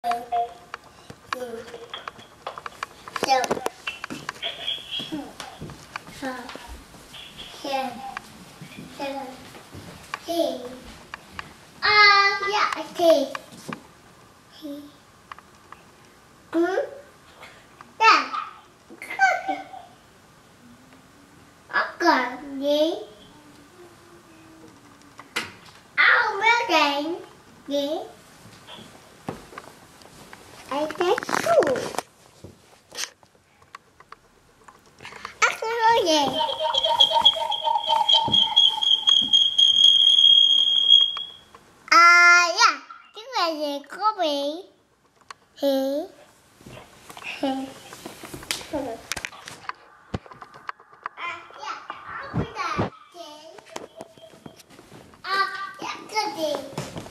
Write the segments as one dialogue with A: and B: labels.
A: I take two. Yeah, this is a copy. Hey. Yeah, I'll put that yesterday.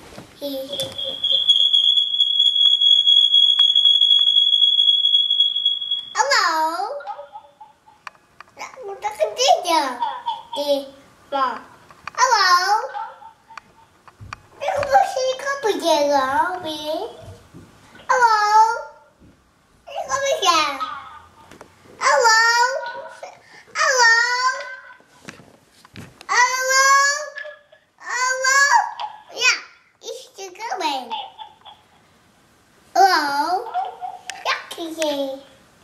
A: Hello. Look at this. Hello. Look at the copy there. Hello. Look at this. Hello. Hello. Hello. Hello. Yeah, it's still going. Hello. Yucky.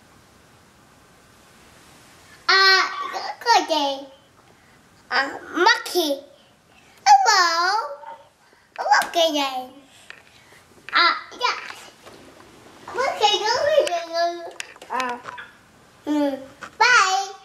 A: Good. Monkey. Hello. Look at it. Yeah. Look at it. Bye.